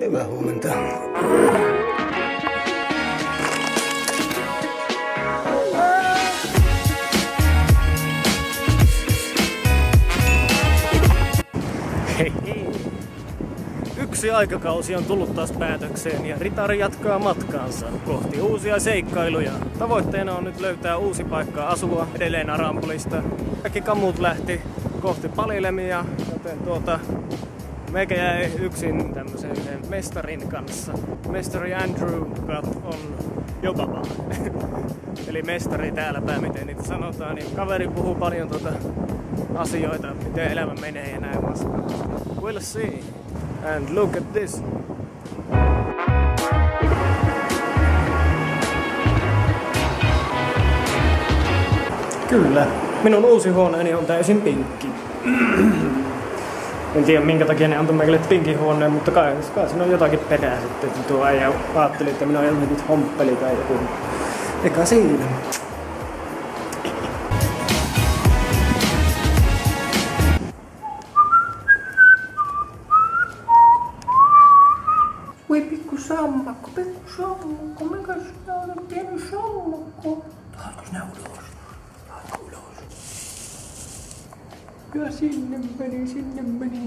Hyvää huomenta. Hei hei. Yksi aikakausi on tullut taas päätökseen ja ritari jatkaa matkaansa kohti uusia seikkailuja. Tavoitteena on nyt löytää uusi paikka asua edelleen Arampolista. Kaikki kamut lähti kohti Palilemia, joten meikä jäi yksin tämmösen yhden mestarin kanssa. Mestari Andrew on jobaba. Eli mestari täälläpä, miten niitä sanotaan. Niin kaveri puhuu paljon asioita, miten elämä menee ja näin vastaan. We'll see. And look at this. Kyllä. Minun uusi huoneeni on täysin pinkki. En tiedä minkä takia ne antoi meille pinkin huoneen, mutta kai siinä on jotakin perää sitten. Tuo äijä ajatteli, että minä olen jotenkin homppeli tai joku. Eikä siinä. Voi pikku sammakko, mikä sinä olet pieni sammakko? Tahatko sinä ulos? Tahatko ulos? Ja sinne meni.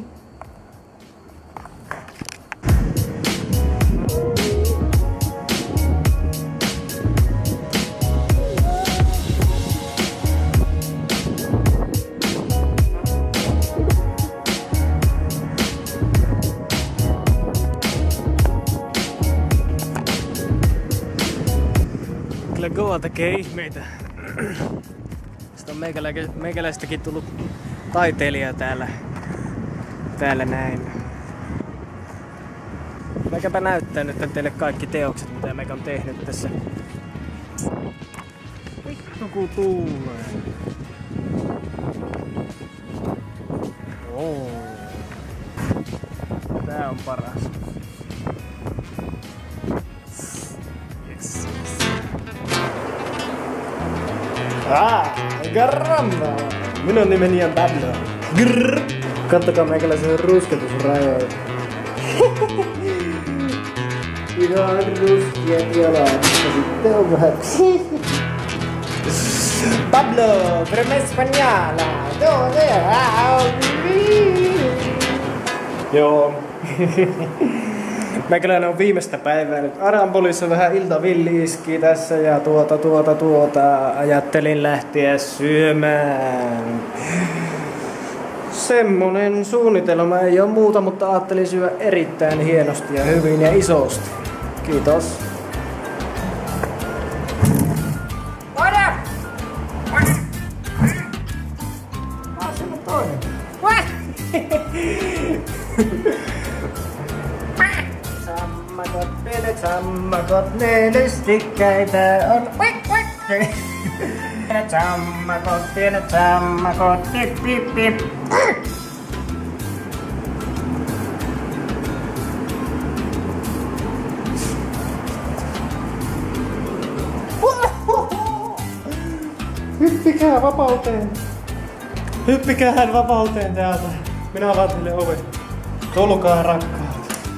Kyllä Goa tekee ihmeitä. Sitten on meikäläistäkin tullut taiteilija täällä näin. Meikäpä näyttää nyt teille kaikki teokset, mitä meikä on tehnyt tässä. Vittu kun tuulee. Oh. Tää on paras. Yes. Caramba! Minun nimeni on Pablo. Grrr. Kattokaa meikäläisen rusketusrajoja. Ihan ruskeat jalat. Sitten on vähän. Pablo, crema española. Joo. Meikäläinen on viimeistä päivää nyt Arampolissa, vähän iltavilli iski tässä ja ajattelin lähteä syömään. Semmonen suunnitelma, ei oo muuta, mutta ajattelin syödä erittäin hienosti ja hyvin ja isosti. Kiitos. Pienet sammakot, nelystikkäitä on. Pienet sammakot, pip pip pip. Hyppikää vapauteen. Hyppikäähän vapauteen täältä. Minä avaan teille oven. Tulkaa rakkaat.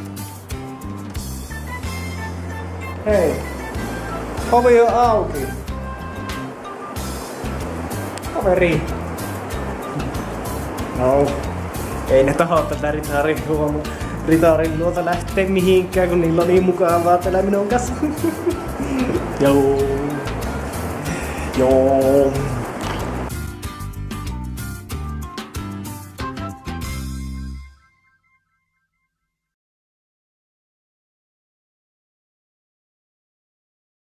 Hei, ovi on auki. Kaveri. No, ei ne taho tätä ritarin luota lähtee mihinkään, kun niillä on niin mukavaa täällä minun kanssa. Joo.